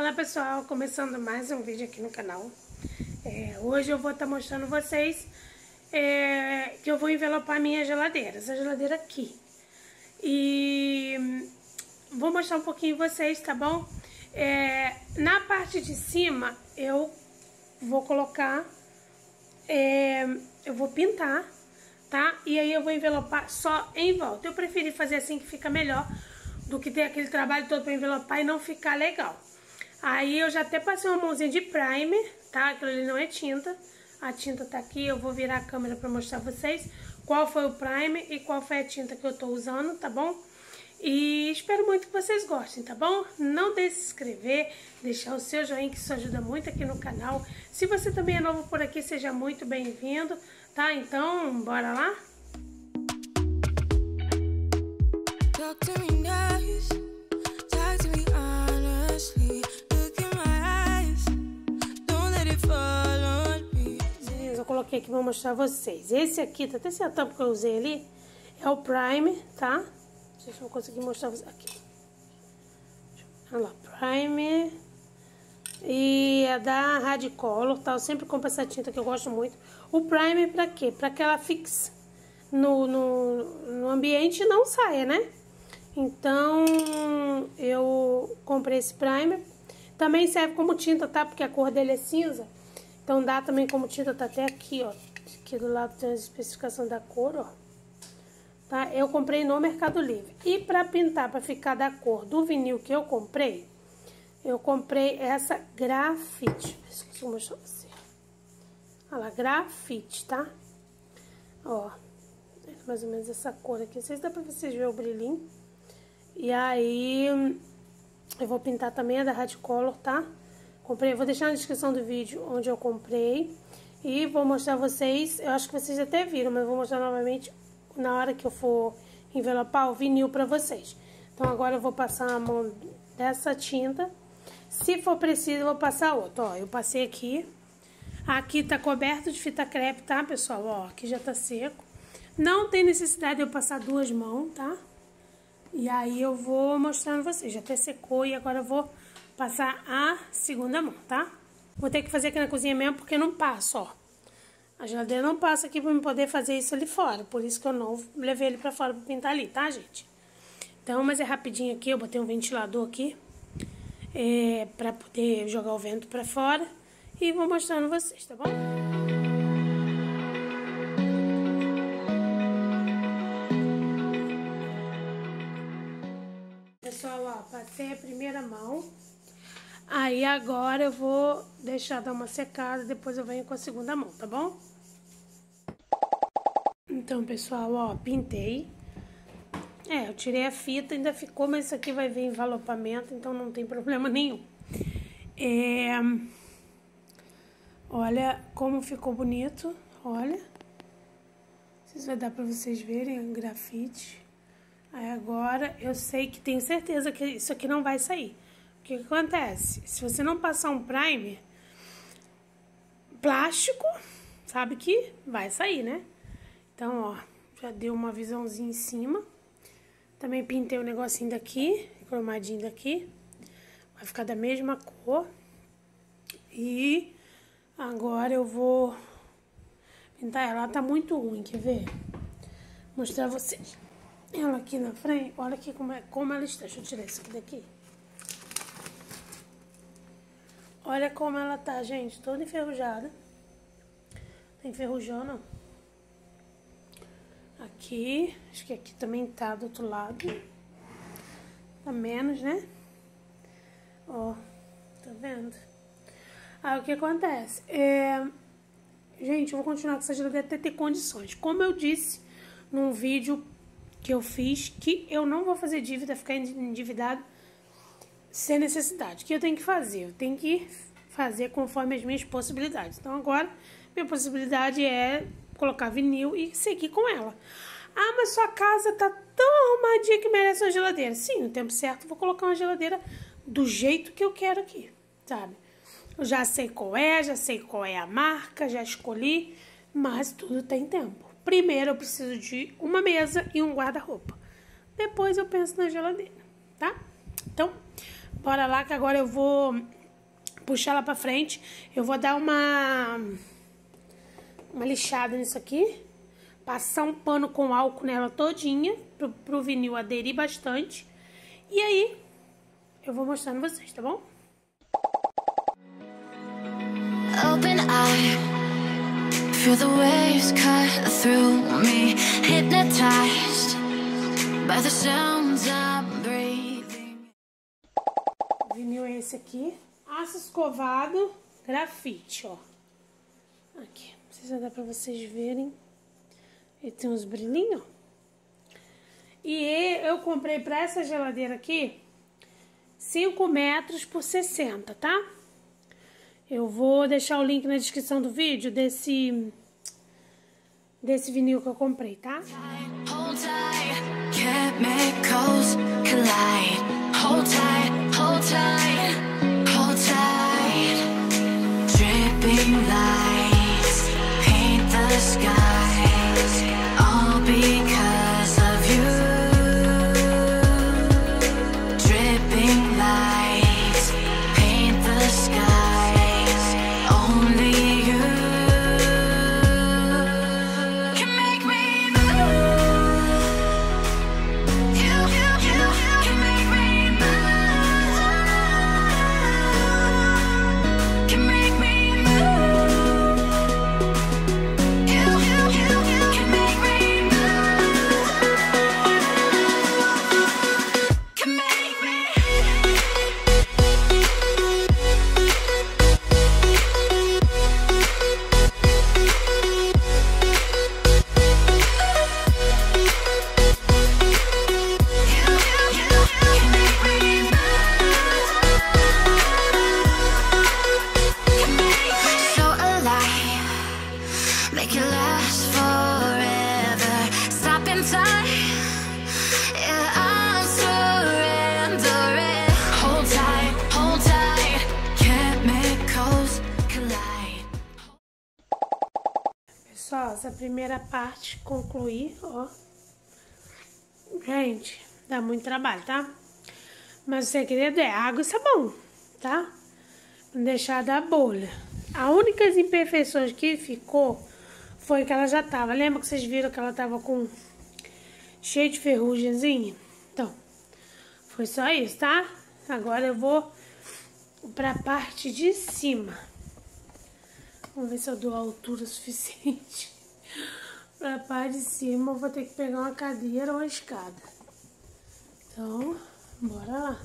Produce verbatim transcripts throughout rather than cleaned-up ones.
Olá pessoal, começando mais um vídeo aqui no canal. é, Hoje eu vou estar tá mostrando vocês é, que eu vou envelopar minha geladeira, essa geladeira aqui. E vou mostrar um pouquinho vocês, tá bom? É, na parte de cima eu vou colocar, é, eu vou pintar, tá? E aí eu vou envelopar só em volta. Eu preferi fazer assim que fica melhor do que ter aquele trabalho todo para envelopar e não ficar legal. Aí eu já até passei uma mãozinha de primer, tá? Aquilo ali não é tinta. A tinta tá aqui, eu vou virar a câmera pra mostrar pra vocês qual foi o primer e qual foi a tinta que eu tô usando, tá bom? E espero muito que vocês gostem, tá bom? Não deixe de se inscrever, deixar o seu joinha, que isso ajuda muito aqui no canal. Se você também é novo por aqui, seja muito bem-vindo, tá? Então, bora lá? Talk to me nice, talk to me honestly. Eu coloquei aqui pra mostrar vocês. Esse aqui, tá até esse tampa que eu usei ali, é o primer, tá? Não sei se eu vou conseguir mostrar vocês aqui. Olha lá, primer. E é da Radicolor, tá? Eu sempre compro essa tinta que eu gosto muito. O primer pra quê? Pra que ela fixe no, no, no ambiente e não saia, né? Então, eu comprei esse primer. Também serve como tinta, tá? Porque a cor dele é cinza. Então dá também como tinta, tá até aqui, ó. Aqui do lado tem a especificação da cor, ó. Tá? Eu comprei no Mercado Livre. E pra pintar, pra ficar da cor do vinil que eu comprei, eu comprei essa grafite. Deixa eu ver se eu consigo mostrar pra você. Olha lá, grafite, tá? Ó, é mais ou menos essa cor aqui. Não sei se dá pra vocês verem o brilhinho. E aí, eu vou pintar também a da Radicolor, tá? Comprei, vou deixar na descrição do vídeo onde eu comprei. E vou mostrar a vocês, eu acho que vocês até viram, mas eu vou mostrar novamente na hora que eu for envelopar o vinil pra vocês. Então agora eu vou passar a mão dessa tinta. Se for preciso, eu vou passar outra. Ó, eu passei aqui. Aqui tá coberto de fita crepe, tá, pessoal? Ó, aqui já tá seco. Não tem necessidade de eu passar duas mãos, tá? E aí eu vou mostrando vocês. Já até secou e agora eu vou passar a segunda mão, tá? Vou ter que fazer aqui na cozinha mesmo porque não passa, ó. A geladeira não passa aqui pra eu poder fazer isso ali fora. Por isso que eu não levei ele pra fora pra pintar ali, tá, gente? Então, mas é rapidinho aqui. Eu botei um ventilador aqui. É, pra poder jogar o vento pra fora. E vou mostrando vocês, tá bom? Pessoal, ó, passei a primeira mão. Aí agora eu vou deixar dar uma secada, depois eu venho com a segunda mão, tá bom? Então, pessoal, ó, pintei. É, eu tirei a fita, ainda ficou, mas isso aqui vai vir envelopamento, então não tem problema nenhum. É... Olha como ficou bonito, olha. Não sei se vai dar pra vocês verem o grafite. Aí agora eu sei que tenho certeza que isso aqui não vai sair. O que que acontece? Se você não passar um primer plástico, sabe que vai sair, né? Então, ó, já deu uma visãozinha em cima. Também pintei o negocinho daqui, cromadinho daqui. Vai ficar da mesma cor. E agora eu vou pintar ela. Ela tá muito ruim, quer ver? Vou mostrar a vocês. Ela aqui na frente, olha aqui como, é, como ela está. Deixa eu tirar isso aqui daqui. Olha como ela tá, gente, toda enferrujada. Tá enferrujando, não. Aqui, acho que aqui também tá do outro lado. Tá menos, né? Ó, tá vendo? Aí o que acontece? É... Gente, eu vou continuar com essa geladeira até ter condições. Como eu disse num vídeo que eu fiz, que eu não vou fazer dívida, ficar endividado sem necessidade. O que eu tenho que fazer? Eu tenho que fazer conforme as minhas possibilidades. Então agora, minha possibilidade é colocar vinil e seguir com ela. Ah, mas sua casa tá tão arrumadinha que merece uma geladeira. Sim, no tempo certo eu vou colocar uma geladeira do jeito que eu quero aqui, sabe? Eu já sei qual é, já sei qual é a marca, já escolhi, mas tudo tem tempo. Primeiro eu preciso de uma mesa e um guarda-roupa. Depois eu penso na geladeira, tá? Então, bora lá que agora eu vou puxar ela pra frente. Eu vou dar uma, uma lixada nisso aqui. Passar um pano com álcool nela todinha, pro, pro vinil aderir bastante. E aí, eu vou mostrando vocês, tá bom? Open eye, feel the waves cut through me, hypnotized by the sounds I'm breathing. O vinil é esse aqui, aço escovado, grafite, ó. Aqui, não sei se dá pra vocês verem. Ele tem uns brilhinhos. E eu comprei pra essa geladeira aqui cinco metros por sessenta, tá? Eu vou deixar o link na descrição do vídeo desse desse vinil que eu comprei, tá? Hold tight, chemicals collide. Hold tight, hold tight, hold tight. Dripping lights paint the skies, all because of you. Dripping lights paint the skies, only you can make me move. You, you, you can make me move. Can make me move. You, you, you can make me move. Can make me. So alive, make it last forever. Stop in time, yeah, I'm surrendering. Hold tight, hold tight, chemicals collide. Pessoal, essa primeira parte concluí, ó. Gente, dá muito trabalho, tá? Mas o segredo é água e sabão, tá? Não deixar dar bolha. A única imperfeições que ficou foi que ela já tava. Lembra que vocês viram que ela tava com cheio de ferrugemzinha? Então, foi só isso, tá? Agora eu vou pra parte de cima. Vamos ver se eu dou a altura suficiente. Pra parte de cima eu vou ter que pegar uma cadeira ou uma escada. Então, bora lá.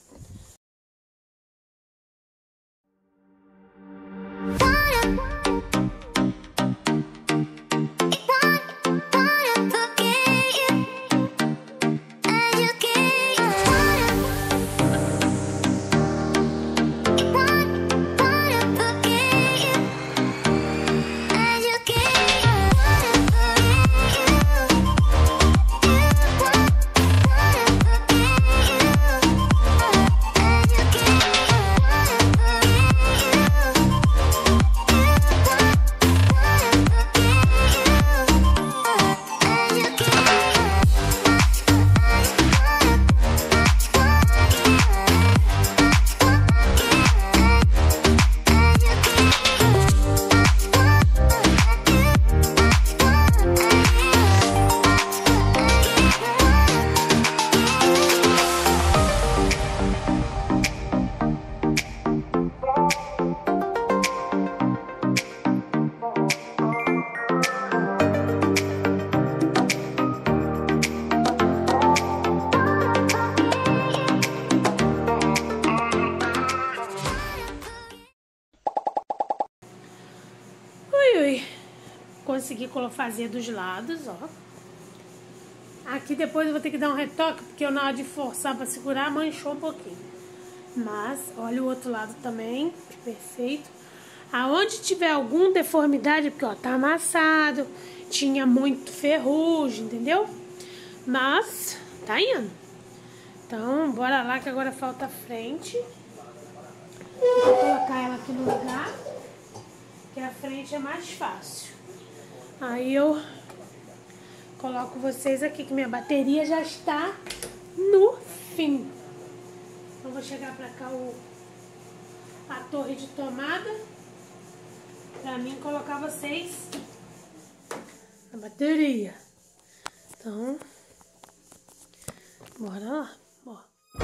Consegui fazer dos lados, ó. Aqui depois eu vou ter que dar um retoque, porque eu na hora de forçar pra segurar, manchou um pouquinho. Mas, olha o outro lado também, perfeito. Aonde tiver alguma deformidade, porque, ó, tá amassado, tinha muito ferrugem, entendeu? Mas, tá indo. Então, bora lá que agora falta a frente. Vou colocar ela aqui no lugar, que a frente é mais fácil. Aí eu coloco vocês aqui, que minha bateria já está no fim. Então vou chegar pra cá o a torre de tomada. Pra mim, colocar vocês a bateria. Então, bora lá. Ó.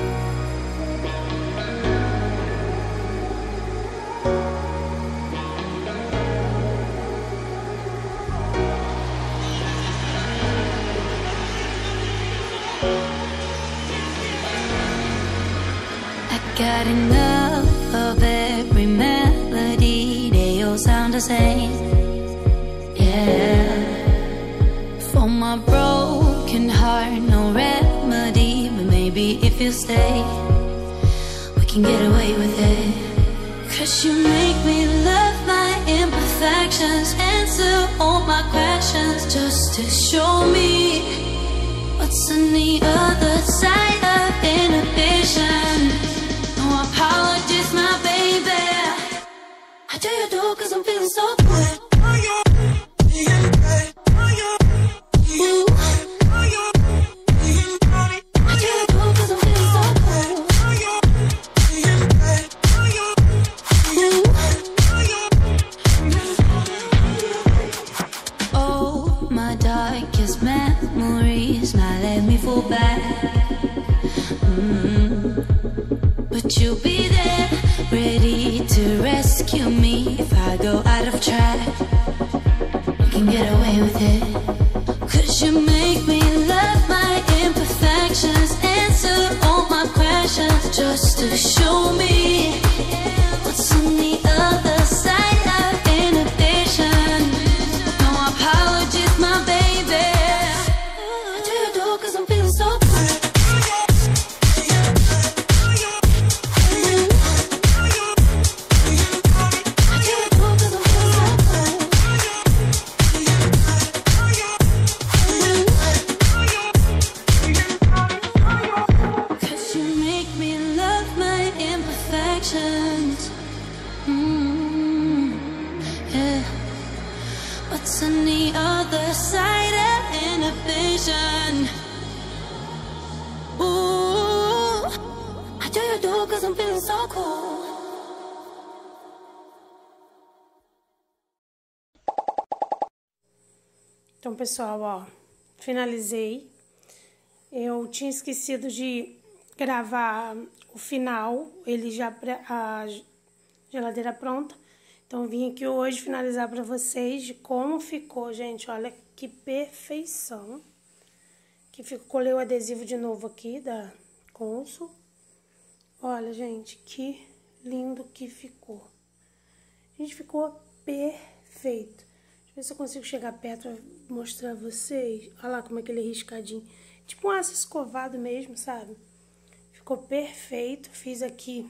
Got enough of every melody, they all sound the same. Yeah. For my broken heart, no remedy, but maybe if you stay, we can get away with it. Cause you make me love my imperfections, answer all my questions, just to show me what's on the other side of inhibition. No apologies, my baby. I do you do cause I'm feeling so good. Ooh. I do you do cause I'm feeling so good. Ooh. Oh, my darkest memories might let me fall back. Mm. But you'll be there, ready to rescue me if I go out of track. You can get away with it. Cause you make me love my imperfections, answer all my questions, just to show me what's on the other side of inhibition. No apologies, my baby. I do you do cause I'm feeling so good. Mm, yeah. What's on the other side of inhibition? Ooh, I do you do cause I'm feeling so cool. Então, pessoal, ó, finalizei. Eu tinha esquecido de gravar o final, ele já a geladeira pronta. Então vim aqui hoje finalizar para vocês de como ficou, gente. Olha que perfeição. Que ficou, colei o adesivo de novo aqui da Consul. Olha, gente, que lindo que ficou. Gente, ficou perfeito. Deixa eu ver se eu consigo chegar perto pra mostrar a vocês. Olha lá como é que ele é riscadinho. Tipo um aço escovado mesmo, sabe? Ficou perfeito. Fiz aqui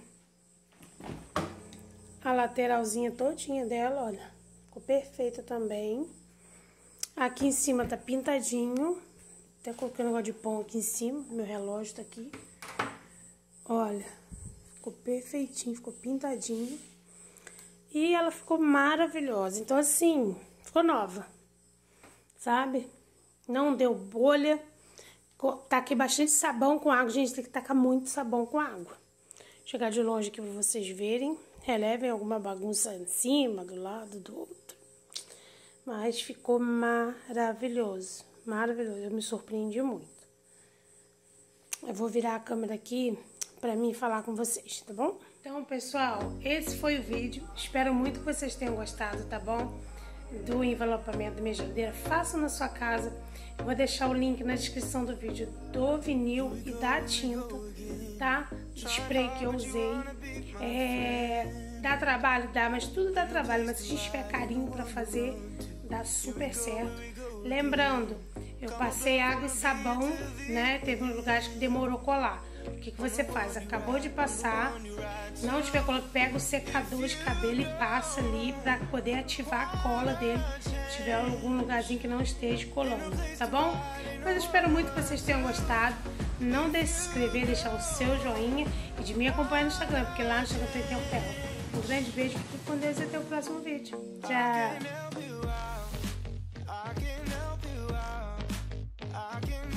a lateralzinha todinha dela, olha. Ficou perfeita também. Aqui em cima tá pintadinho. Até coloquei um negócio de pão aqui em cima. Meu relógio tá aqui. Olha. Ficou perfeitinho, ficou pintadinho. E ela ficou maravilhosa. Então, assim, ficou nova. Sabe? Não deu bolha. Taquei bastante sabão com água. Gente, tem que tacar muito sabão com água. Vou chegar de longe aqui pra vocês verem. Relevem alguma bagunça em cima, do lado, do outro. Mas ficou maravilhoso. Maravilhoso. Eu me surpreendi muito. Eu vou virar a câmera aqui pra mim falar com vocês, tá bom? Então, pessoal, esse foi o vídeo. Espero muito que vocês tenham gostado, tá bom? Do envelopamento da minha geladeira. Façam na sua casa. Eu vou deixar o link na descrição do vídeo do vinil e da tinta, tá? Do spray que eu usei. É, dá trabalho, dá, mas tudo dá trabalho. Mas se a gente tiver carinho pra fazer, dá super certo. Lembrando, eu passei água e sabão, né? Teve uns lugares que demorou colar. O que, que você faz? Acabou de passar, não tiver cola, pega o secador de cabelo e passa ali pra poder ativar a cola dele, se tiver algum lugarzinho que não esteja colando, tá bom? Mas eu espero muito que vocês tenham gostado. Não deixe de se inscrever, deixar o seu joinha e de me acompanhar no Instagram, porque lá no Instagram tem o pé. Um grande beijo, fique com Deus e até o próximo vídeo. Tchau!